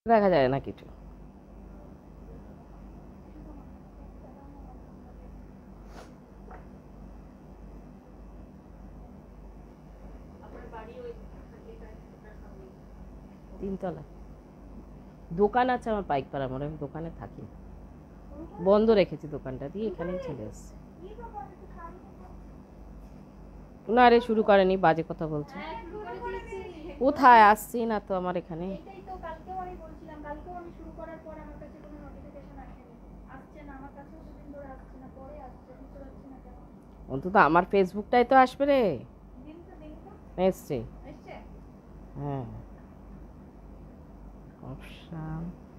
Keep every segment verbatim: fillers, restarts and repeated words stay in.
দেখা যায় না কিছু। তিনতলা দোকান আছে আমার পাইকপাড়া মোড়ে, আমি দোকানে থাকি, বন্ধ রেখেছি দোকানটা দিয়ে এখানেই চলে এসেছি। না রে, শুরু করেনি, বাজে কথা বলছে। কোথায় আসছি না তো আমার এখানে। অন্তত আমার ফেসবুকটাই তো আসবে রে। এসছে, হ্যাঁ অপশন।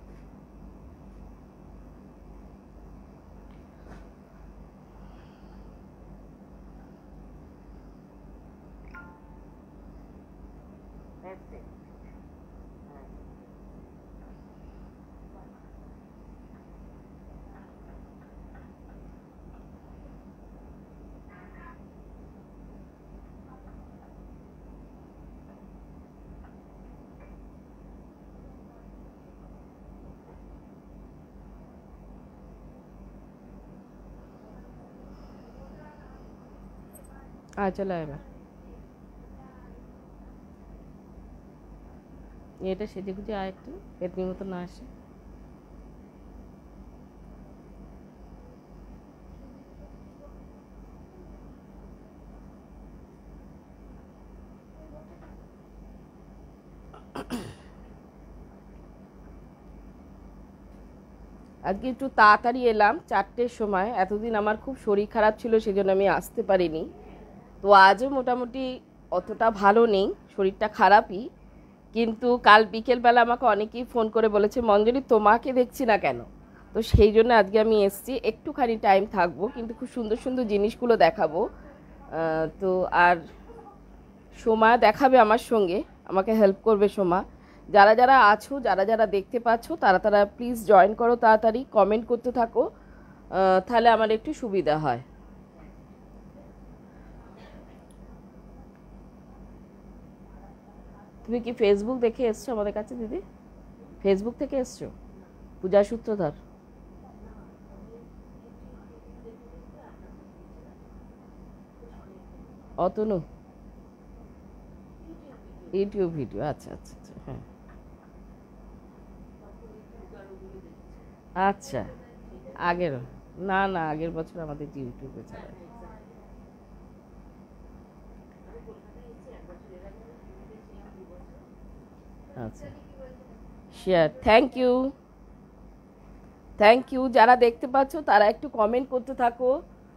আয় চলো এবার, এটা সেজে গুজে আয়, একটু পেতনির মতো না আসে। আজকে একটু তাড়াতাড়ি এলাম, চারটের সময়। এতদিন আমার খুব শরীর খারাপ ছিল, সেজন্য আমি আসতে পারিনি। তো আজও মোটামুটি অতটা ভালো নেই, শরীরটা খারাপই। কিন্তু কাল বিকেলবেলা আমাকে অনেকেই ফোন করে বলেছে, মঞ্জরি তোমাকে দেখছি না কেন। তো সেই জন্য আজকে আমি এসছি, একটুখানি টাইম থাকবো, কিন্তু খুব সুন্দর সুন্দর জিনিসগুলো দেখাবো। তো আর সোমা দেখাবে আমার সঙ্গে, আমাকে হেল্প করবে সোমা। যারা যারা আছো, যারা যারা দেখতে পাচ্ছ, তারা তারা প্লিজ জয়েন করো, তাড়াতাড়ি কমেন্ট করতে থাকো, তাহলে আমার একটু সুবিধা হয়। তুমি কি ফেসবুক দেখে এসছো আমাদের কাছে দিদি? ফেসবুক থেকে এসছো? পূজা সূত্রধর, অতনু, ইউটিউব ভিডিও, আচ্ছা আচ্ছা আচ্ছা, হ্যাঁ আচ্ছা। আগের, না না আগের বছর আমাদের ইউটিউবে ছাড়া। আচ্ছা, share, thank you thank you. যারা দেখতে পাচ্ছ তারা একটু কমেন্ট করতে থাকো।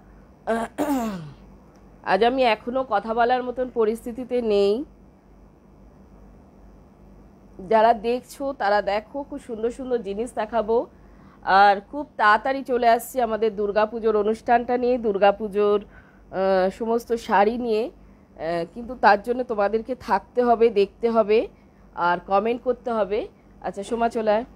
আজ আমি এখনো কথা বলার মতন পরিস্থিতিতে নেই। যারা দেখছো তারা দেখো, খুব সুন্দর সুন্দর জিনিস দেখাবো। আর খুব তাড়াতাড়ি চলে আসছি আমাদের দুর্গাপুজোর অনুষ্ঠানটা নিয়ে, দুর্গাপুজোর সমস্ত শাড়ি নিয়ে। কিন্তু তার জন্য তোমাদেরকে থাকতে হবে, দেখতে হবে, আর কমেন্ট করতে হবে। আচ্ছা সোমা চলে আয়।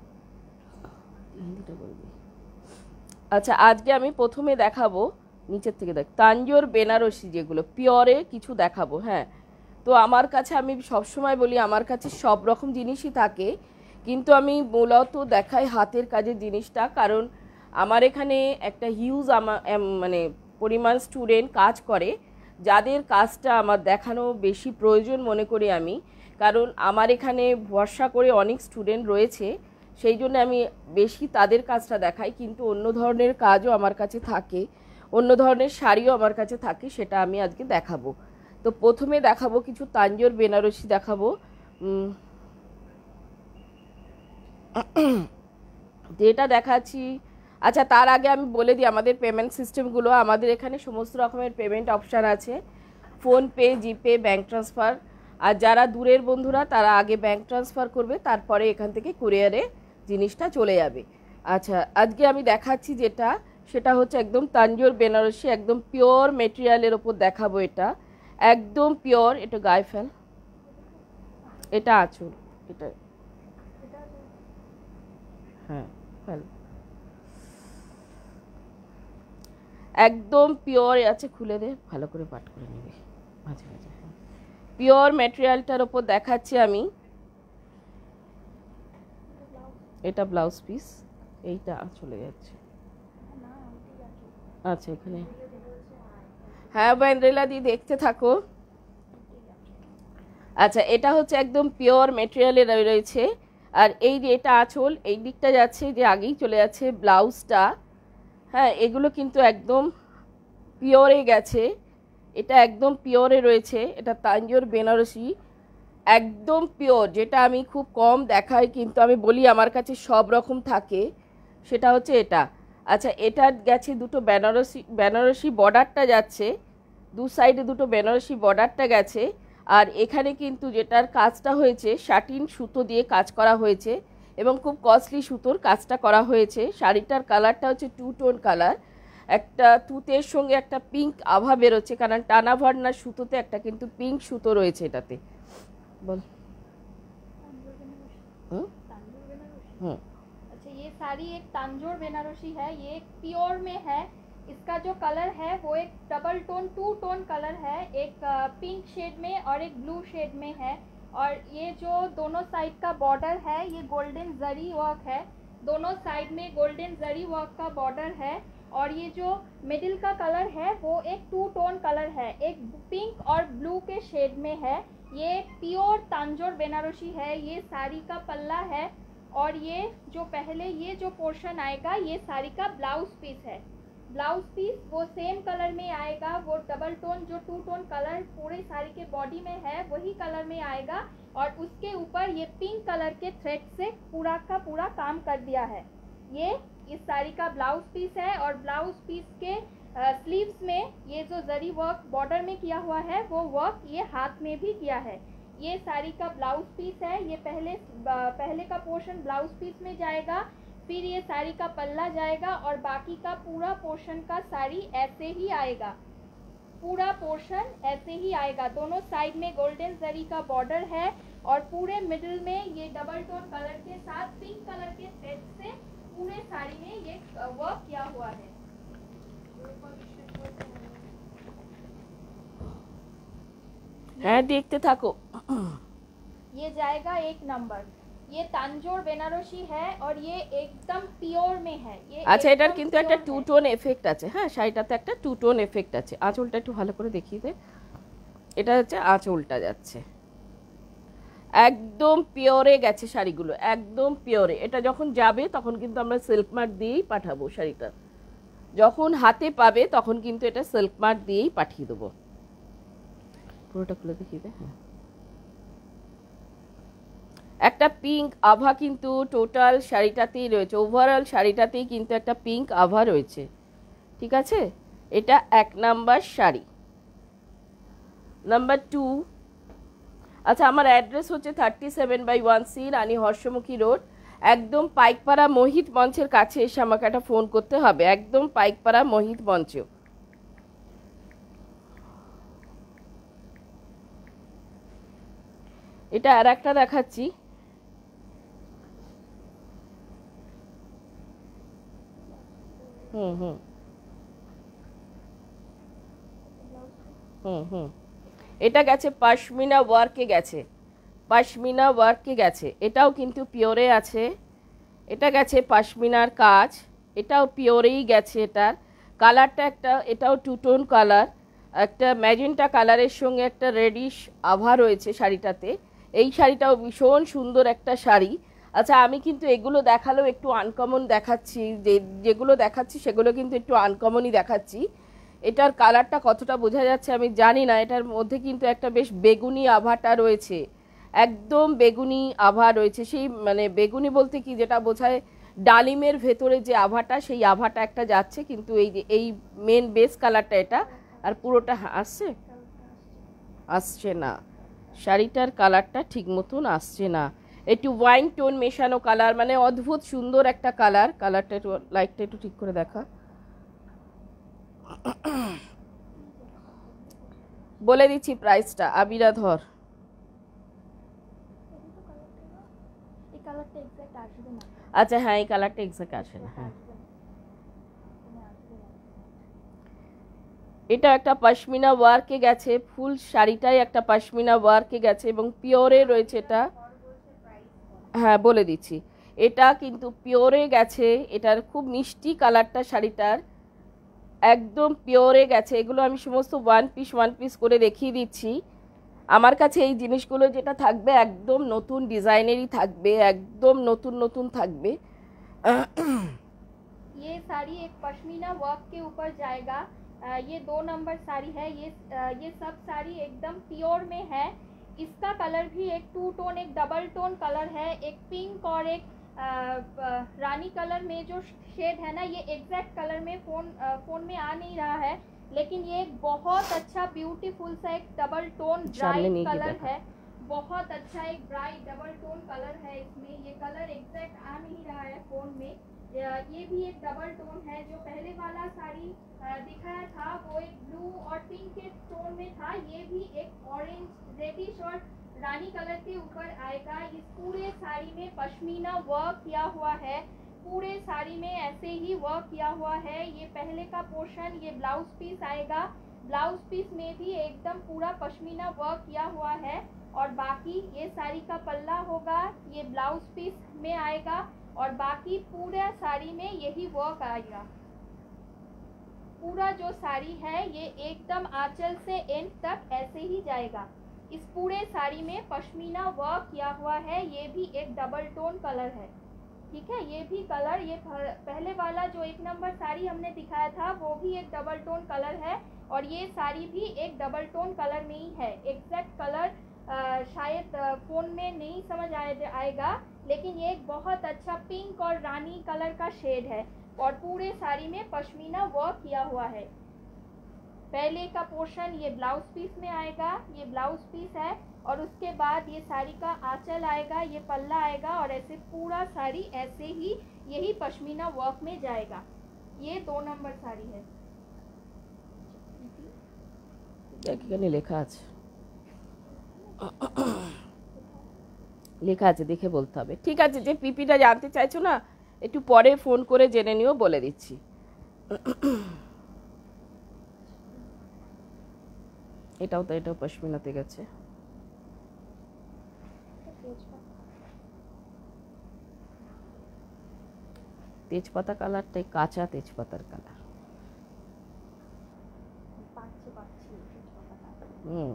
আচ্ছা, আজকে আমি প্রথমে দেখাবো, নিচের থেকে দেখ, তাঞ্জোর বেনারসি, যেগুলো পিওরে কিছু দেখাবো। হ্যাঁ, তো আমার কাছে, আমি সবসময় বলি আমার কাছে সব রকম জিনিসই থাকে, কিন্তু আমি মূলত দেখাই হাতের কাজের জিনিসটা, কারণ আমার এখানে একটা হিউজ আমার মানে পরিমাণ স্টুডেন্ট কাজ করে, যাদের কাজটা আমার দেখানো বেশি প্রয়োজন মনে করি আমি। কারণ আমার এখানে ভরসা করে অনেক স্টুডেন্ট রয়েছে, সেই জন্য আমি বেশি তাদের কাজটা দেখাই। কিন্তু অন্য ধরনের কাজও আমার কাছে থাকে, অন্য ধরনের শাড়িও আমার কাছে থাকে, সেটা আমি আজকে দেখাবো। তো প্রথমে দেখাবো কিছু তাঞ্জোর বেনারসি দেখাবো, যেটা দেখাচ্ছি। আচ্ছা, তার আগে আমি বলে দিই আমাদের পেমেন্ট সিস্টেমগুলো। আমাদের এখানে সমস্ত রকমের পেমেন্ট অপশান আছে, ফোনপে, জিপে, ব্যাঙ্ক ট্রান্সফার। আর যারা দূরের বন্ধুরা তারা আগে ব্যাঙ্ক ট্রান্সফার করবে, তারপরে এখান থেকে কুরিয়ারে জিনিসটা চলে যাবে। আচ্ছা, আজকে আমি দেখাচ্ছি যেটা, সেটা হচ্ছে একদম তাঞ্জোর বেনারসি, একদম পিওর মেটেরিয়ালের ওপর দেখাবো। এটা একদম পিওর, এটা গায়ে ফেল, এটা আঁচল, এটা হ্যাঁ ফেল, একদম পিওর আছে। খুলে দে, ভালো করে পাট করে নেবে মাঝে মাঝে। পিওর ম্যাটেরিয়ালটার ওপর দেখাচ্ছি আমি। এটা ব্লাউজ পিস, এইটা চলে যাচ্ছে। আচ্ছা এখানে হ্যাঁ বান্দ্রেলা দি দেখতে থাকো। আচ্ছা এটা হচ্ছে একদম পিওর মেটেরিয়ালের রয়েছে। আর এই যে এটা আঁচল, এই দিকটা যাচ্ছে যে আগেই চলে যাচ্ছে ব্লাউজটা। হ্যাঁ এগুলো কিন্তু একদম পিওরে গেছে, এটা একদম পিওরে রয়েছে। এটা তাঞ্জোর বেনারসি, একদম পিওর, যেটা আমি খুব কম দেখাই কিন্তু আমি বলি আমার কাছে সব রকম থাকে, সেটা হচ্ছে এটা। আচ্ছা এটা গেছে দুটো বেনারসি, বেনারসি বর্ডারটা যাচ্ছে, দু সাইডে দুটো বেনারসি বর্ডারটা গেছে। আর এখানে কিন্তু যেটার কাজটা হয়েছে শাটিন সুতো দিয়ে কাজ করা হয়েছে এবং খুব কস্টলি সুতোর কাজটা করা হয়েছে। শাড়িটার কালারটা হচ্ছে টু টোন কালার, একটা তুতের সঙ্গে একটা পিঙ্ক আভা বেরোচ্ছে, কারণ টানা ভার্নার সুতোতে একটা কিন্তু পিঙ্ক সুতো রয়েছে এটাতে। বল। हम्म अच्छा ये साड़ी एक तांजोर बेनारसी है, ये एक प्योर में है। इसका जो कलर है वो एक double tone two tone colour है, एक पिंक शेड में और एक ब्लू शेड में है। और ये जो दोनों साइड का बॉर्डर है ये गोल्डन जरी वर्क है, दोनों साइड में गोल्डन जरी वर्क का बॉर्डर है। और ये जो मिडिल का कलर है वो एक टू टोन कलर है, एक पिंक और ब्लू के शेड में है। ये प्योर तांजोर बेनारसी है। ये साड़ी का पल्ला है और ये जो पहले ये जो पोर्शन आएगा ये साड़ी का ब्लाउज पीस है। ब्लाउज पीस वो सेम कलर में आएगा, वो डबल टोन जो टू टोन कलर पूरे साड़ी के बॉडी में है वही कलर में आएगा। और उसके ऊपर ये पिंक कलर के थ्रेड से पूरा का पूरा काम कर दिया है। ये इस साड़ी का ब्लाउज पीस है। और ब्लाउज पीस के स्लीव्स में ये जो जरी वर्क बॉर्डर में किया हुआ है वो वर्क ये हाथ में भी किया है। ये साड़ी का ब्लाउज पीस है। ये पहले पहले का पोर्शन ब्लाउज पीस में जाएगा, फिर ये साड़ी का पल्ला जाएगा और बाकी का पूरा पोर्शन का साड़ी ऐसे ही आएगा, पूरा पोर्शन ऐसे ही आएगा। दोनों साइड में गोल्डन जरी का बॉर्डर है और पूरे मिडिल में ये डबल टोन कलर के साथ पिंक कलर के थ्रेड से पूरे साड़ी में ये वर्क किया हुआ है। হ্যাঁ দেখতে থাকো। ये जाएगा एक नंबर। ये तांजोर बेनारसी है और ये एकदम प्योर में है। ये আচ্ছা এটার কিন্তু একটা টু টোন এফেক্ট আছে। হ্যাঁ শাড়িটাতে একটা টু টোন এফেক্ট আছে। আঁচলটা একটু ভালো করে দেখিয়ে দে। এটা হচ্ছে আঁচলটা যাচ্ছে, একদম পিওরে গেছে শাড়িগুলো, একদম পিওরে। এটা যখন যাবে তখন কিন্তু আমরা সিল্ক মার্ক দিয়েই পাঠাবো শাড়িটা, যখন হাতে পাবে তখন কিন্তু এটা সিল্ক মার্ক দিয়েই পাঠিয়ে দেবো। পুরোটা খুলে দেখিয়ে দে। হ্যাঁ একটা পিঙ্ক আভা কিন্তু টোটাল শাড়িটাতেই রয়েছে, ওভারঅল শাড়িটাতেই কিন্তু একটা পিঙ্ক আভা রয়েছে। ঠিক আছে, এটা এক নাম্বার শাড়ি। নাম্বার টু, আচ্ছা আমার অ্যাড্রেস হচ্ছে thirty seven by one C Rani Harshamukhi road, একদম পাইকপাড়া মোহিত মঞ্চের কাছে এসে আমাকে একটা ফোন করতে হবে, একদম পাইকপাড়া মোহিত মঞ্চেও। এটা আর একটা দেখাচ্ছি। হুম হুম হুম হুম এটা গেছে পশমিনা ওয়ার্কে গেছে, পশমিনা ওয়ার্কে গেছে, এটাও কিন্তু পিওরে আছে। এটা গেছে পশমিনার কাজ, এটাও পিওরেই গেছে। এটার কালারটা একটা, এটাও টু টোন কালার, একটা ম্যাজেন্টা কালারের সঙ্গে একটা রেডিশ আভা রয়েছে শাড়িটাতে। এই শাড়িটাও ভীষণ সুন্দর একটা শাড়ি। আচ্ছা আমি কিন্তু এগুলো দেখালেও একটু আনকমন দেখাচ্ছি, যে যেগুলো দেখাচ্ছি সেগুলো কিন্তু একটু আনকমনই দেখাচ্ছি। এটার কালারটা কতটা বোঝা যাচ্ছে আমি জানি না, এটার মধ্যে কিন্তু একটা বেশ বেগুনি আভাটা রয়েছে, একদম বেগুনি আভা রয়েছে। সেই মানে বেগুনি বলতে কি যেটা বোঝায় ডালিমের ভেতরে যে আভাটা, সেই আভাটা একটা যাচ্ছে। কিন্তু এই যে এই মেন বেস কালারটা এটা, আর পুরোটা আসছে আসছে না, শাড়িটার কালারটা ঠিক মতন আসছে না, একটু ওয়াইন টোন মেশানো কালার, মানে অদ্ভুত সুন্দর একটা কালার। কালারটা একটু লাইটটা একটু ঠিক করে দেখা। বলে দিচ্ছি প্রাইসটা, আবিরা ধর। আচ্ছা হ্যাঁ এই কালারটা এক্সাক্ট আসে না। হ্যাঁ এটা একটা পশমিনা ওয়ার্কে গেছে, ফুল শাড়িটাই একটা পশমিনা ওয়ার্কে গেছে এবং পিওরে রয়েছে এটা। হ্যাঁ বলে দিচ্ছি, এটা কিন্তু পিওরে গেছে, এটার খুব মিষ্টি কালারটা শাড়িটার, একদম পিওরে গেছে। এগুলো আমি সমস্ত ওয়ান পিস ওয়ান পিস করে দেখিয়ে দিচ্ছি। আমার কাছে এই জিনিসগুলো যেটা থাকবে একদম নতুন ডিজাইনেরই থাকবে, একদম নতুন নতুন থাকবে। ये साड़ी एक पश्मीना वर्क के ऊपर जाएगा। आ, ये दो नंबर साड़ी है। ये आ, ये सब साड़ी एकदम प्योर में है। इसका कलर भी एक टू टोन, एक डबल टोन कलर है। एक पिंक और एक आ, रानी कलर में जो शेड है ना, ये एग्जैक्ट कलर में फ़ोन फ़ोन में आ नहीं रहा है, लेकिन ये एक बहुत अच्छा ब्यूटीफुल सा एक डबल टोन ब्राइट कलर है। बहुत अच्छा एक ब्राइट डबल टोन कलर है इसमें। ये कलर एग्जैक्ट आ नहीं रहा है फ़ोन में। ये भी एक डबल टोन है। जो पहले वाला साड़ी दिखाया था वो एक ब्लू और पिंक के टोन में था, ये भी एक ऑरेंज रेडिश और रानी कलर के ऊपर आएगा। इस पूरे साड़ी में पश्मीना वर्क किया हुआ है, पूरे साड़ी में ऐसे ही वर्क किया हुआ है। ये पहले का पोर्शन, ये ब्लाउज पीस आएगा। ब्लाउज पीस में भी एकदम पूरा पश्मीना वर्क किया हुआ है। और बाकी ये साड़ी का पल्ला होगा, ये ब्लाउज पीस में आएगा, और बाकी पूरा साड़ी में यही वर्क आएगा। पूरा जो साड़ी है ये एकदम आंचल से एंड तक ऐसे ही जाएगा। इस पूरे साड़ी में पश्मीना वर्क किया हुआ है। ये भी एक डबल टोन कलर है, ठीक है। ये भी कलर, ये पहले वाला जो एक नंबर साड़ी हमने दिखाया था वो भी एक डबल टोन कलर है, और ये साड़ी भी एक डबल टोन कलर में ही है। एग्जैक्ट कलर आ, शायद फ़ोन में नहीं समझ आएगा, लेकिन ये एक बहुत अच्छा पिंक और रानी कलर का शेड है, और पूरे साड़ी में पश्मीना वर्क किया हुआ है। पहले का पोर्शन ये ब्लाउज पीस में आएगा, ये ब्लाउज पीस है, और उसके बाद ये साड़ी का आंचल आएगा, ये पल्ला आएगा, और ऐसे पूरा साड़ी ऐसे ही यही पश्मीना वर्क में जाएगा। ये दो नंबर साड़ी है। এখানে লেখা আছে, লেখা আছে দেখে বলতে হবে। ঠিক আছে, যে পিপিটা জানতে চাইছো না একটু পরে ফোন করে জেনে নিও, বলে দিচ্ছি। এটাও তো, এটাও পশমিনাতে গেছে। তেজপাতা কালারটাই কাঁচা তেজপাতার কালার। হুম,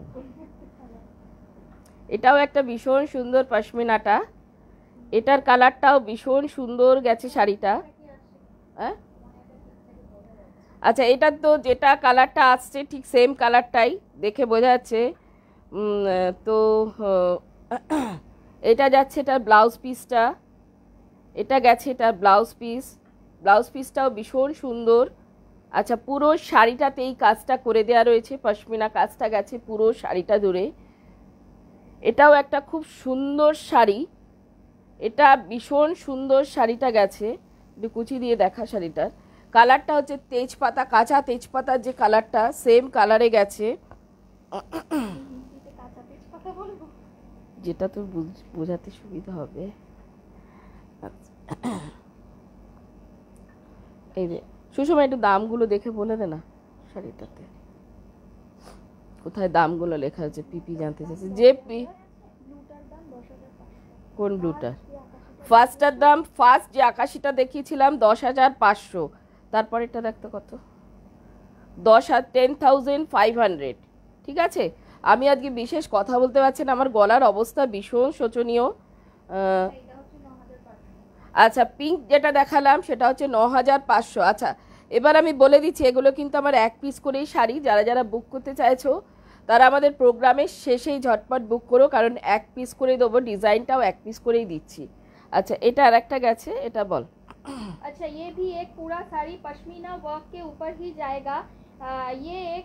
এটাও একটা ভীষণ সুন্দর পশমিনাটা, এটার কালারটাও ভীষণ সুন্দর গেছে শাড়িটা। হ্যাঁ, আচ্ছা, এটা তো যেটা কালারটা আসছে ঠিক সেম কালারটাই দেখে বোঝা যাচ্ছে। তো এটা যাচ্ছে এটার ব্লাউজ পিসটা, এটা গেছে এটার ব্লাউজ পিস, ব্লাউজ পিসটাও ভীষণ সুন্দর। আচ্ছা, পুরো শাড়িটাতে এই কাজটা করে দেওয়া রয়েছে, পশমিনা কাজটা গেছে পুরো শাড়িটা ধরে। এটাও একটা খুব সুন্দর শাড়ি, এটা ভীষণ সুন্দর শাড়িটা গেছে। একটু কুচি দিয়ে দেখা, শাড়িটার কালারটা হচ্ছে তেজপাতা, কাঁচা তেজপাতার যে কালারটা সেম কালারে গেছে। যেটা তোর বোঝাতে সুবিধা হবে। এই যে সুষমা, একটু দামগুলো দেখে বলে দে না শাড়িটাতে কোথায় দামগুলো লেখা আছে। পিপি জানতে চাইছে যে পি কোন ব্লুটার। ফার্স্টটার দাম, ফার্স্ট যে আকাশিটা দেখিয়েছিলাম দশ হাজার পাঁচশো, তারপর এটা দেখতে কত, দশ হাজার টেন থাউজেন্ড ফাইভ হান্ড্রেড। ঠিক আছে, আমি আজকে বিশেষ কথা বলতে পারছি না, আমার গলার অবস্থা ভীষণ শোচনীয়। আচ্ছা, পিঙ্ক যেটা দেখালাম সেটা হচ্ছে ন হাজার পাঁচশো। আচ্ছা, এবার আমি বলে দিচ্ছি এগুলো কিন্তু আমার এক পিস করেই শাড়ি। যারা যারা বুক করতে চাইছো তারা আমাদের প্রোগ্রামের শেষেই ঝটপট বুক করো, কারণ এক পিস করে দেবো, ডিজাইনটাও এক পিস করেই দিচ্ছি। আচ্ছা, এটা আর একটা গেছে, এটা বল। अच्छा, ये भी एक पूरा साड़ी पश्मीना वर्क के ऊपर ही जाएगा। आ, ये एक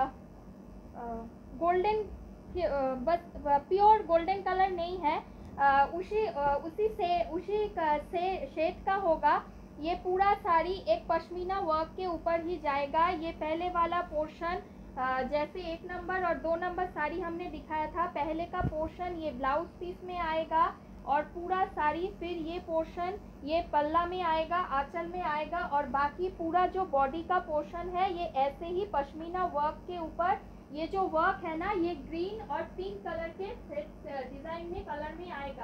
गोल्डन, बस प्योर गोल्डन कलर नहीं है, आ, उसी आ, उसी से उसी का से शेड का होगा। ये पूरा साड़ी एक पश्मीना वर्क के ऊपर ही जाएगा। ये पहले वाला पोर्शन जैसे एक नंबर और दो नंबर साड़ी हमने दिखाया था, पहले का पोर्शन ये ब्लाउज पीस में आएगा, और पूरा साड़ी फिर ये पोर्शन ये पल्ला में आएगा, आंचल में आएगा, और बाकी पूरा जो बॉडी का पोर्शन है ये ऐसे ही पश्मीना वर्क के ऊपर। ये जो वर्क है ना, ये ग्रीन और पिंक कलर के डिजाइन में कलर में आएगा।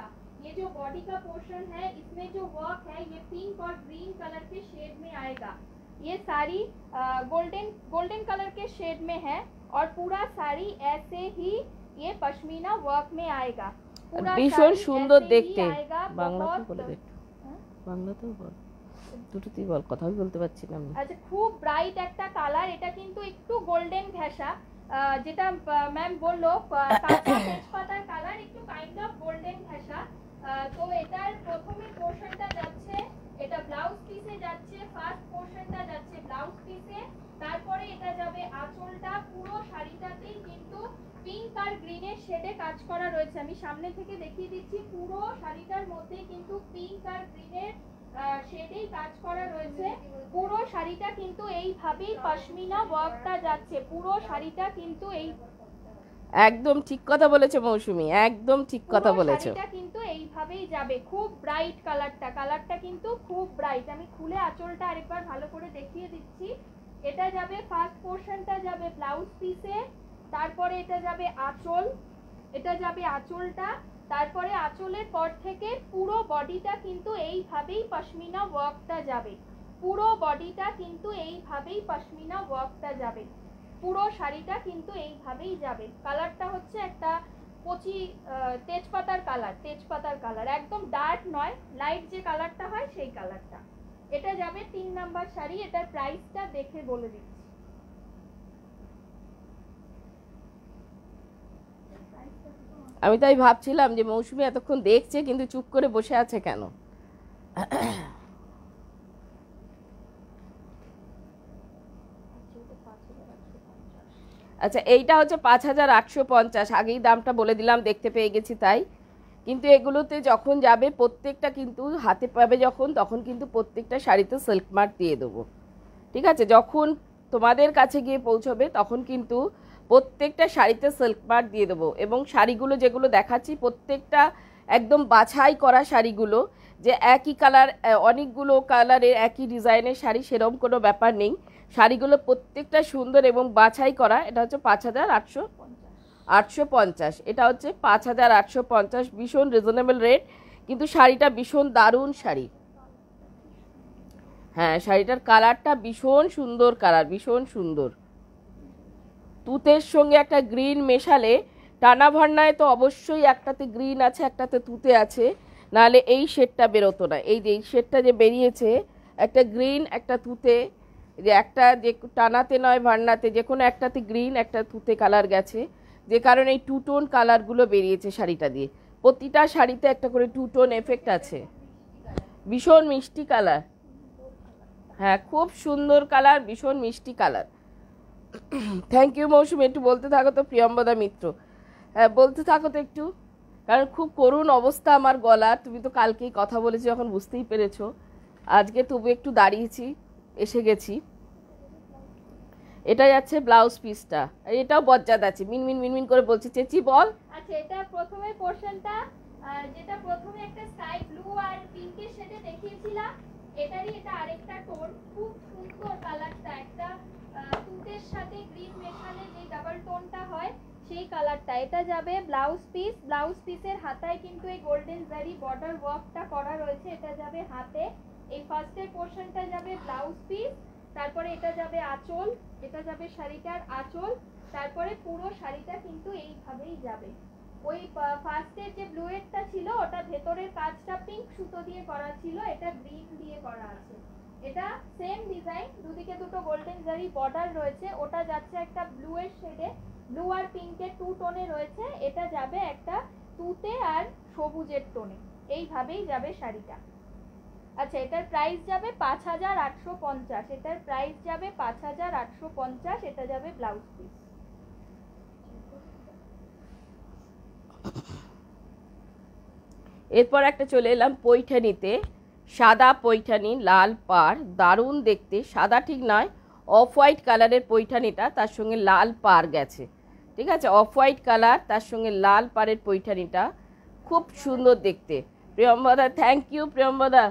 ये जो बॉडी का पोर्शन है इसमें जो वर्क है ये पिंक और ग्रीन कलर के शेड में आएगा। ये साड़ी गोल्डन गोल्डन कलर के शेड में है और पूरा साड़ी ऐसे ही ये पश्मीना वर्क में आएगा। पूरा भीषण सुंदर देखते। বাংলা বলে দেখ, বাংলা তো বল, দুটোতেই বল, কথা বলতে পারছি না আমি। আচ্ছা, খুব ব্রাইট একটা কালার, এটা কিন্তু একটু গোল্ডেন ঘেঁষা, যেটা ম্যাম বললো কাঁচা তেজপাতার কালার, একটু কাইন্ড অফ গোল্ডেন ঘেঁষা। তো এটার প্রথমে পোর্শনটা যাচ্ছে, এটা ব্লাউজ পিসে যাচ্ছে, ফার্স্ট পোর্শনটা যাচ্ছে ব্লাউজ পিসে, তারপরে এটা যাবে আঁচলটা। পুরো শাড়িটাতেই কিন্তু পিঙ্ক আর গ্রিনের শেডে কাজ করা রয়েছে। আমি সামনে থেকে দেখিয়ে দিচ্ছি, পুরো শাড়িটার মধ্যে কিন্তু পিঙ্ক আর গ্রিনের শেডেই কাজ করা রয়েছে। পুরো শাড়িটা কিন্তু এইভাবেই পশমিনা ওয়ার্কটা যাচ্ছে, পুরো শাড়িটা কিন্তু এই একদম ঠিক কথা বলেছো মৌসুমী, একদম ঠিক কথা বলেছো। শাড়িটা কিন্তু এইভাবেই যাবে। খুব ব্রাইট কালারটা, কালারটা কিন্তু খুব ব্রাইট। আমি খুলে আঁচলটা আরেকবার ভালো করে দেখিয়ে দিচ্ছি। এটা যাবে ফার্স্ট পোর্শনটা যাবে ব্লাউজ পিসে, তারপরে এটা যাবে আঁচল, এটা যাবে আঁচলটা, তারপরে আঁচলের পর থেকে পুরো বডিটা কিন্তু এইভাবেই পশমিনা ওয়ার্কটা যাবে। পুরো বডিটা কিন্তু এইভাবেই পশমিনা ওয়ার্কটা যাবে। পুরো শাড়িটা কিন্তু এইভাবেই যাবে। কালারটা হচ্ছে একটা কচি তেজপাতার কালার, তেজপাতার কালার, একদম ডার্ক নয়, লাইট যে কালারটা হয় সেই কালারটা। এটা যাবে তিন নাম্বার শাড়ি। এটার প্রাইসটা দেখে বলে দিচ্ছি। আমি তাই ভাবছিলাম যে মৌসুমী এতক্ষণ দেখছে কিন্তু চুপ করে বসে আছে কেন। আচ্ছা, এইটা হচ্ছে পাঁচ হাজার আটশো পঞ্চাশ। আগেই দামটা বলে দিলাম, দেখতে পেয়ে গেছি তাই। কিন্তু এগুলোতে যখন যাবে প্রত্যেকটা কিন্তু হাতে পাবে যখন, তখন কিন্তু প্রত্যেকটা শাড়িতে সিল্ক মার্ক দিয়ে দেবো। ঠিক আছে, যখন তোমাদের কাছে গিয়ে পৌঁছবে তখন কিন্তু প্রত্যেকটা শাড়িতে সিল্ক মার্ক দিয়ে দেবো। এবং শাড়িগুলো যেগুলো দেখাচ্ছি প্রত্যেকটা একদম বাছাই করা শাড়িগুলো, যে একই কালার অনেকগুলো কালারের একই ডিজাইনের শাড়ি সেরকম কোনো ব্যাপার নেই। শাড়িগুলো প্রত্যেকটা সুন্দর এবং বাছাই করা। এটা হচ্ছে পাঁচ হাজার আটশো আটশো পঞ্চাশ এটা হচ্ছে পাঁচ হাজার আটশো পঞ্চাশ ভীষণ রিজনেবল রেট, কিন্তু শাড়িটা ভীষণ দারুণ শাড়ি। হ্যাঁ, শাড়িটার কালারটা ভীষণ সুন্দর কালার, ভীষণ সুন্দর। তুতের সঙ্গে একটা গ্রিন মেশালে, টানা ভর্নায় তো অবশ্যই একটাতে গ্রিন আছে একটাতে তুতে আছে, নাহলে এই শেডটা বেরোতো না। এই যে এই শেডটা যে বেরিয়েছে, একটা গ্রিন একটা তুতে, যে একটা যে টানাতে নয় ভার্নাতে, যে কোনো একটাতে গ্রিন একটা তুতে কালার গেছে, যে কারণে এই টু টোন কালারগুলো বেরিয়েছে শাড়িটা দিয়ে। প্রতিটা শাড়িতে একটা করে টু টোন এফেক্ট আছে, ভীষণ মিষ্টি কালার। হ্যাঁ, খুব সুন্দর কালার, ভীষণ মিষ্টি কালার। থ্যাংক ইউ মৌসুমী, একটু বলতে থাকো তো প্রিয়ম্বদা মিত্র। হ্যাঁ, বলতে থাকো তো একটু, কারণ খুব করুণ অবস্থা আমার গলার। তুমি তো কালকেই কথা বলেছি যখন, বুঝতেই পেরেছো। আজকে তবু একটু দাঁড়িয়েছি, এসে গেছি। এটা যাচ্ছে ব্লাউজ পিসটা, এটাও বজ্জাত আছে, মিনমিন মিনমিন করে বলছে। চেচি বল। আচ্ছা, এটা প্রথমে পোরশনটা যেটা প্রথমে একটা স্কাই ব্লু আর পিঙ্কের শেডে দেখিয়েছিলাম, এটারই এটা আরেকটা টোন। খুব সুন্দর কালারটা, একটা তুতের সাথে গ্রিন মেশালে যে ডাবল টোনটা হয় সেই কালারটা। এটা যাবে ব্লাউজ পিস, ব্লাউজ পিসের হাতায় কিন্তু এই গোল্ডেন জারি বর্ডার ওয়ার্কটা করা রয়েছে। এটা যাবে হাতে। এই ফার্স্টের পোরশনটা যাবে ব্লাউজ পিস, তারপরে এটা যাবে আঁচল, এটা যাবে শাড়িটার আঁচল, তারপরে পুরো শাড়িটা কিন্তু এইভাবেই যাবে। ওই ফার্স্টের যে ব্লুয়েরটা ছিল ওটা ভেতরের কাজটা পিঙ্ক সুতো দিয়ে করা ছিল, এটা গ্রিন দিয়ে করা আছে। এটা সেম ডিজাইন, দুদিকে দুটো গোল্ডেন জারি বর্ডার রয়েছে। ওটা যাচ্ছে একটা ব্লু এর শেডে, ব্লু আর পিঙ্কের টু টোনে রয়েছে। এটা যাবে একটা তুতে আর সবুজের টোনে। এইভাবেই যাবে শাড়িটা। আচ্ছা, এটার প্রাইস যাবে পাঁচ হাজার আটশো পঞ্চাশ এটার প্রাইস যাবে পাঁচ হাজার আটশো পঞ্চাশ এটা যাবে ব্লাউজ পিস। এরপর একটা চলে এলাম পৈঠানিতে, সাদা পৈঠানি, লাল পাড়, দারুণ দেখতে। সাদা ঠিক নয়, অফ হোয়াইট কালারের পৈঠানিটা, তার সঙ্গে লাল পাড় গেছে। ঠিক আছে, অফ হোয়াইট কালার তার সঙ্গে লাল পাড়ের পৈঠানিটা খুব সুন্দর দেখতে। Priyamvada, thank you Priyamvada.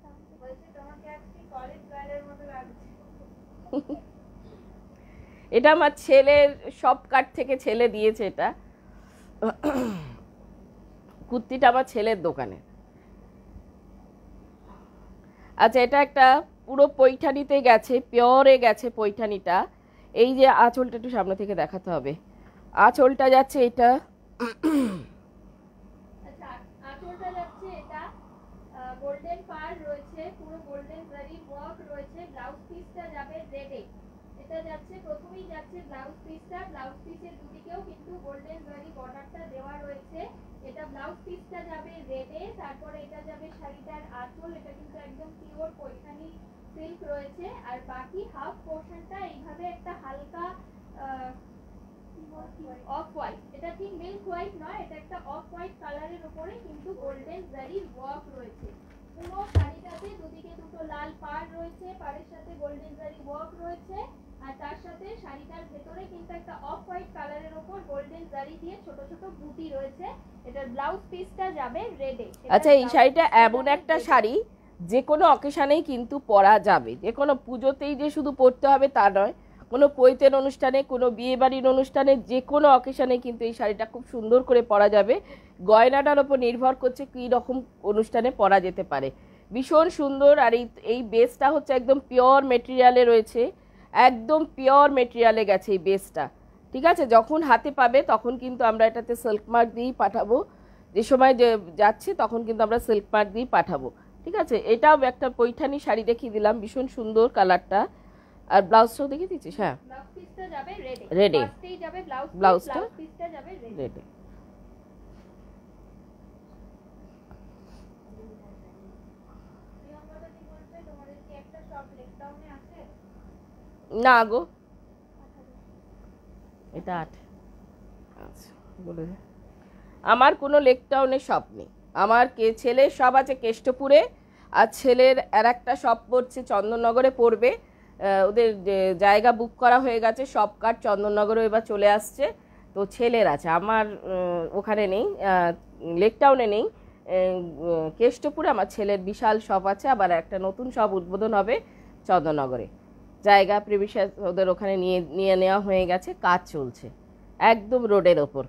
এটা আমার ছেলের সব কাট থেকে ছেলে দিয়েছে। এটা কুর্তিটা আমার ছেলের দোকানে। আচ্ছা, এটা একটা পুরো পৈঠানিতে গেছে, পিওরে গেছে পৈঠানিটা। এই যে আঁচলটা একটু সামনে থেকে দেখাতে হবে, আঁচলটা যাচ্ছে এটা। আচ্ছা, আঁচলটা যাচ্ছে এটা গোল্ডেন পার রয়েছে, পুরো গোল্ডেন জারি ওয়ার্ক রয়েছে। ব্লাউজ পিসটা যাবে রেডে, এটা যাচ্ছে প্রথমেই যাচ্ছে ব্লাউজ পিসটা। ব্লাউজ পিসের দুদিকেও কিন্তু গোল্ডেন জারি বর্ডারটা দেওয়া রয়েছে। এটা ব্লাউজ পিসটা যাবে রেডে, তারপরে এটা যাবে শাড়িটার আঁচল। এটা কিন্তু একদম পিওর পৈঠানি সিল্ক রয়েছে। আর বাকি হাফ পোর্শনটা এইভাবে একটা হালকা অফ হোয়াইট, এটা ঠিক মিল্ক হোয়াইট নয়, এটা একটা অফ হোয়াইট কালারের উপরে কিন্তু গোল্ডেন জারির ওয়ার্ক রয়েছে। পুরো শাড়িটাতে দুদিকে দুটো লাল পাড় রয়েছে, পাড়ের সাথে গোল্ডেন জারি ওয়ার্ক রয়েছে। আর তার সাথে শাড়িটার ভেতরে কিন্তু একটা অফ হোয়াইট কালারের উপর গোল্ডেন জারি দিয়ে ছোট ছোট বুটি রয়েছে। এটার ব্লাউজ পিসটা যাবে রেডে। আচ্ছা, এই শাড়িটা এমন একটা শাড়ি যে কোনো অকেশনেই কিন্তু পরা যাবে, যে কোনো পুজোতেই যে শুধু পরতে হবে তা নয়, কোনো পৈতের অনুষ্ঠানে, কোনো বিয়ে বাড়ির অনুষ্ঠানে, যে কোনো অকেশনে কিন্তু এই শাড়িটা খুব সুন্দর করে পরা যাবে। গয়নাটার ওপর নির্ভর করছে কী রকম অনুষ্ঠানে পরা যেতে পারে। ভীষণ সুন্দর। আর এই এই বেসটা হচ্ছে একদম পিওর মেটেরিয়ালে রয়েছে, একদম পিওর মেটেরিয়ালে গেছে এই বেসটা। ঠিক আছে, যখন হাতে পাবে তখন কিন্তু আমরা এটাতে সিল্ক মার্ক দিয়েই পাঠাবো। যে সময় যে যাচ্ছে তখন কিন্তু আমরা সিল্ক মার্ক দিয়েই পাঠাবো। ঠিক আছে, এটাও একটা পৈঠানি শাড়ি দেখিয়ে দিলাম, ভীষণ সুন্দর কালারটা। আর ব্লাউজটাও দেখিয়ে দিচ্ছিস? হ্যাঁ, ব্লাউজ পিসটা যাবে রেডে, রেডে ফার্স্টেই যাবে ব্লাউজ, ব্লাউজটা ব্লাউজ পিসটা যাবে রেডে। রেডে। না গো, এটা আট। আচ্ছা, বলে দে। আমার কোনো লেক টাউনের শপ নেই। আমার কে ছেলের সব আছে কেষ্টপুরে, আর ছেলের আর একটা শপ পড়ছে চন্দননগরে পড়বে। ওদের জায়গা বুক করা হয়ে গেছে, সব কার্ড চন্দননগরে এবার চলে আসছে। তো ছেলের আছে, আমার ওখানে নেই, লেক টাউনে নেই। কেষ্টপুরে আমার ছেলের বিশাল শপ আছে, আবার একটা নতুন শপ উদ্বোধন হবে চন্দননগরে। জায়গা প্রিভিশিয়াস ওদের ওখানে নিয়ে নিয়ে নেওয়া হয়ে গেছে, কাজ চলছে একদম রোডের ওপর।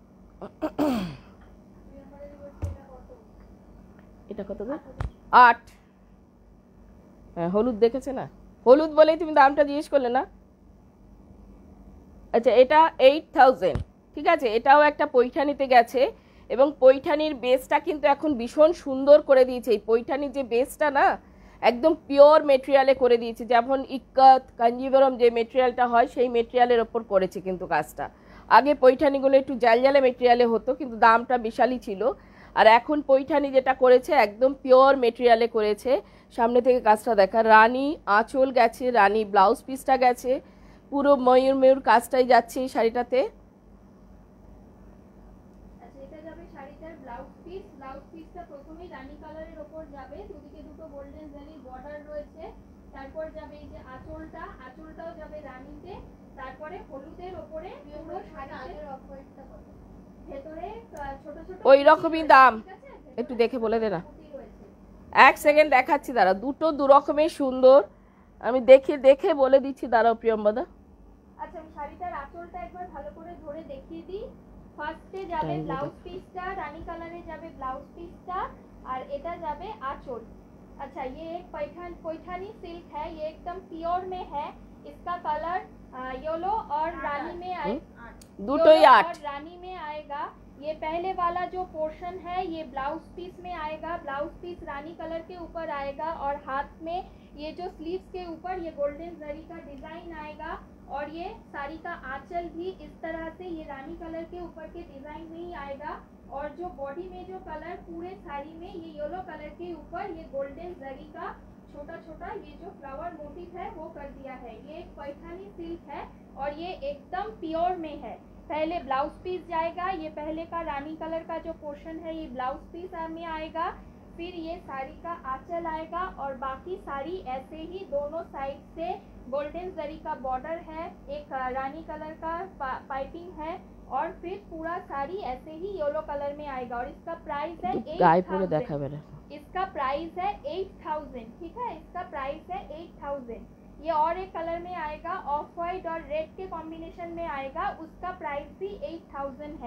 এটা কত গো? আট। হ্যাঁ, হলুদ দেখেছে না, হলুদ বলেই তুমি দামটা জিজ্ঞেস করলে না। আচ্ছা, এটা এইট থাউজেন্ড। ঠিক আছে, এটাও একটা পৈঠানিতে গেছে, এবং পৈঠানির বেসটা কিন্তু এখন ভীষণ সুন্দর করে দিয়েছে। এই পৈঠানির যে বেসটা না, একদম পিওর মেটেরিয়ালে করে দিয়েছে, যেমন ইক্কত কাঞ্জিবরম যে মেটেরিয়ালটা হয় সেই মেটেরিয়ালের ওপর করেছে কিন্তু কাজটা। আগে পৈঠানিগুলো একটু জালজালে মেটেরিয়ালে হতো, কিন্তু দামটা বিশালই ছিল। আর এখন পৈঠানি যেটা করেছে একদম পিওর মেটেরিয়ালে করেছে। সামনে থেকে কাজটা দেখা, রানী আঁচল গেছে, রানী ব্লাউজ পিসটা গেছে, পুরো ময়ূর ময়ূর কাজটাই যাচ্ছে এই শাড়িটাতে। আচ্ছা, এটা যাবে শাড়িটার ব্লাউজ পিস। ব্লাউজ পিসটা প্রথমেই রানী কালারের উপর যাবে, দুদিকে দুটো গোল্ডেন জারি বর্ডার রয়েছে। তারপর যাবে এই যে আঁচলটা, আঁচলটাও যাবে রানীতে। তারপরে হলুদের উপরে পুরো শাড়িটার অফারটা কত? ভেতরে ছোট ছোট ওই রকমই দাম, একটু দেখে বলে দে না। এক সেকেন্ড দেখাচ্ছি, দাঁড়া। দুটো দু রকমের সুন্দর, আমি দেখে দেখে বলে দিচ্ছি, দাঁড়াও প্রিয়ম্বদা। আচ্ছা, আমি শাড়িটার আঁচলটা একবার ভালো করে ধরে দেখিয়ে দিই। ফার্স্টে যাবে ব্লাউজ পিসটা, রানী কালারে যাবে ব্লাউজ पिसটা, और এটা যাবে আঁচল। अच्छा, ये एक पैठान पैठानी सिल्क है, ये एकदम प्योर में है। इसका कलर येलो और रानी में आए, दुटो ही आठ रानी में आएगा। ये पहले वाला जो पोर्शन है ये ब्लाउज पीस में आएगा, ब्लाउज पीस रानी कलर के ऊपर आएगा, और हाथ में ये जो स्लीव्स के ऊपर ये गोल्डन जरी का डिजाइन आएगा। और ये साड़ी का आंचल भी इस तरह से ये रानी कलर के ऊपर के डिजाइन में ही आएगा। और जो बॉडी में जो कलर पूरे साड़ी में ये येलो कलर के ऊपर ये गोल्डन जरी का छोटा छोटा ये जो फ्लावर मोटिव है वो कर दिया है। ये एक पैठानी सिल्क है और ये एकदम प्योर में है। पहले ब्लाउज पीस जाएगा, ये पहले का रानी कलर का जो पोर्शन है ये ब्लाउज पीस में आएगा, फिर ये साड़ी का आंचल आएगा, और बाकी साड़ी ऐसे ही दोनों साइड से गोल्डन जरी का बॉर्डर है, एक रानी कलर का पा, पाइपिंग है, और फिर पूरा साड़ी ऐसे ही येलो कलर में आएगा। और इसका प्राइस है गाय पूरे देखा मेरा, इसका प्राइस है एट थाउजेंड। ठीक है, इसका प्राइस है एट थाउजेंड। ये और एक कलर में आएगा, ऑफ वाइट और रेड के कॉम्बिनेशन में आएगा, उसका प्राइस भी एट थाउजेंड है।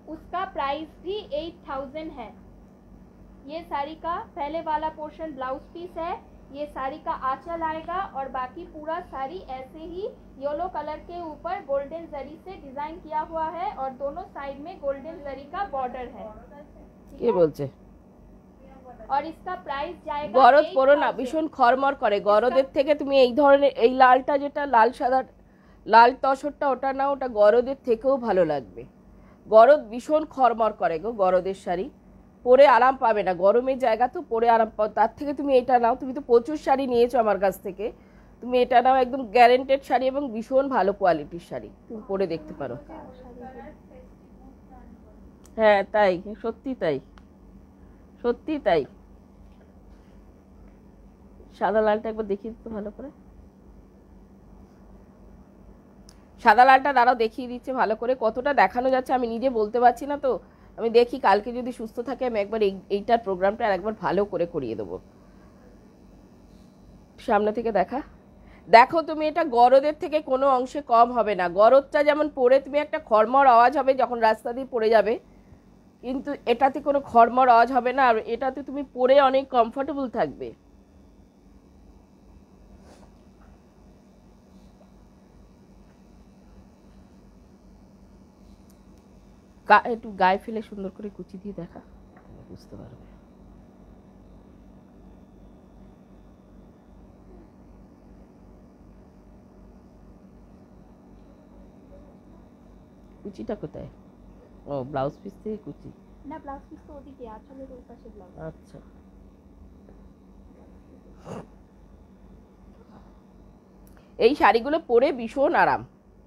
उसका प्राइस भी एट थाउजेंड है। ये साड़ी का पहले वाला पोर्शन ब्लाउज पीस है, ये साड़ी का आंचल आएगा और बाकी पूरा साड़ी ऐसे ही येलो कलर के ऊपर गोल्डन जरी से डिजाइन किया हुआ है और दोनों साइड में गोल्डन जरी का बॉर्डर है। কে বলছে और इसका प्राइस जाएगा গরদ পরো না, eight thousand। ভীষণ খরমর করে। গরদের থেকে তুমি এই ধরনের এই লালটা যেটা লাল সাদা লাল তসরটা ওটা না, ওটা গরদের থেকেও ভালো লাগবে। গরদ ভীষণ খরমর করে গো, গরদের শাড়ি পরে আরাম পাবে না, গরমের জায়গা তো পরে আরাম পাও। তার থেকে তুমি এটা নাও, তুমি তো প্রচুর শাড়ি নিয়েছো আমার কাছ থেকে, তুমি এটা নাও, একদম গ্যারেন্টেড শাড়ি এবং ভীষণ ভালো কোয়ালিটির শাড়ি, তুমি পরে দেখতে পারো। হ্যাঁ তাই, সত্যি তাই, সত্যি তাই। সাদা লালটা একবার দেখিয়ে দিতে ভালো করে, সাদা লালটা দাঁড়াও দেখিয়ে দিচ্ছে ভালো করে, কতটা দেখানো যাচ্ছে আমি নিজে বলতে পারছি না। তো আমি দেখি কালকে যদি সুস্থ থাকে আমি একবার এই এইটার প্রোগ্রামটা আর একবার ভালো করে করিয়ে দেবো। সামনে থেকে দেখা, দেখো তুমি এটা গরদের থেকে কোনো অংশে কম হবে না। গরদটা যেমন পরে তুমি একটা খড়মড় আওয়াজ হবে যখন রাস্তা দিয়ে পড়ে যাবে, কিন্তু এটাতে কোনো খড়মড় আওয়াজ হবে না, আর এটাতে তুমি পরে অনেক কমফোর্টেবল থাকবে। একটু গায়ে ফেলে সুন্দর করে কুচি দিয়ে দেখা, বুঝতে পারবে। কুচিটা কোথায়? ও ব্লাউজ পিস থেকে কুচি না, ব্লাউজ পিস তো ওদিকে আঁচলের ওই পাশে ব্লাউজ। আচ্ছা, এই শাড়িগুলো পরে ভীষণ আরাম।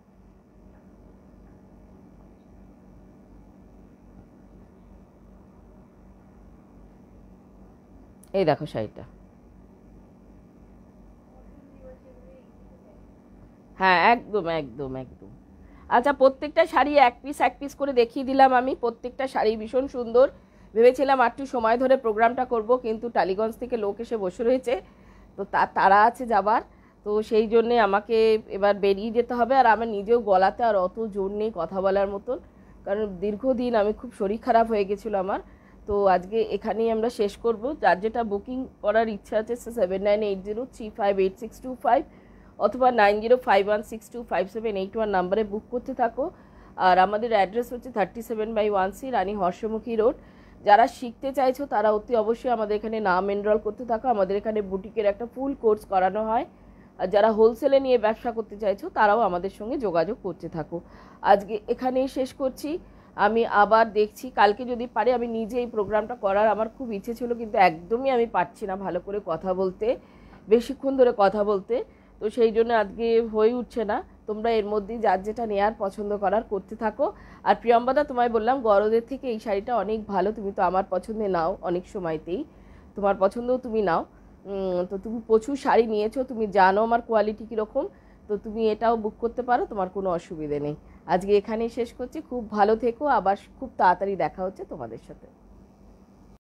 এই দেখো শাড়িটা, হ্যাঁ একদম একদম একদম। আচ্ছা, প্রত্যেকটা শাড়ি এক পিস এক পিস করে দেখিয়ে দিলাম আমি। প্রত্যেকটা শাড়ি ভীষণ সুন্দর। ভেবেছিলাম একটু সময় ধরে প্রোগ্রামটা করব, কিন্তু টালিগঞ্জ থেকে লোক এসে বসে রয়েছে, তো তার তারা আছে যাবার, তো সেই জন্যে আমাকে এবার বেরিয়ে যেতে হবে। আর আমার নিজেও গলাতে আর অত জোর নেই কথা বলার মতন, কারণ দীর্ঘদিন আমি খুব শরীর খারাপ হয়ে গেছিলো আমার। তো আজকে এখানেই আমরা শেষ করব। যার যেটা বুকিং করার ইচ্ছা আছে সে seven nine eight zero three five eight six two five অথবা nine zero five one six two five seven eight one নাম্বারে বুক করতে থাকো। আর আমাদের অ্যাড্রেস হচ্ছে thirty seven by one C Rani Harshamukhi road. যারা শিখতে চাইছো তারা অতি অবশ্যই আমাদের এখানে নাম এনরোল করতে থাকো। আমাদের এখানে বুটিকের একটা ফুল কোর্স করানো হয়। আর যারা হোলসেলে নিয়ে ব্যবসা করতে চাইছো তারাও আমাদের সঙ্গে যোগাযোগ করতে থাকো। আজকে এখানেই শেষ করছি। আমি আবার দেখছি কালকে যদি পারি, আমি নিজে এই প্রোগ্রামটা করার আমার খুব ইচ্ছে ছিল, কিন্তু একদমই আমি পারছি না ভালো করে কথা বলতে, বেশিক্ষণ ধরে কথা বলতে, তো সেই জন্য আজকে হয়ে উঠছে না। তোমরা এর মধ্যেই যার যেটা নেয়ার পছন্দ করার করতে থাকো। আর প্রিয়ম্বদা, তোমায় বললাম গরদের থেকে এই শাড়িটা অনেক ভালো, তুমি তো আমার পছন্দে নাও অনেক সময়তেই, তোমার পছন্দও তুমি নাও, তো তুমি প্রচুর শাড়ি নিয়েছো, তুমি জানো আমার কোয়ালিটি কীরকম, তো তুমি এটাও বুক করতে পারো, তোমার কোনো অসুবিধে নেই। আজকে এখানেই শেষ করছি। খুব ভালো থেকো, আবার খুব তাড়াতাড়ি দেখা হচ্ছে তোমাদের সাথে।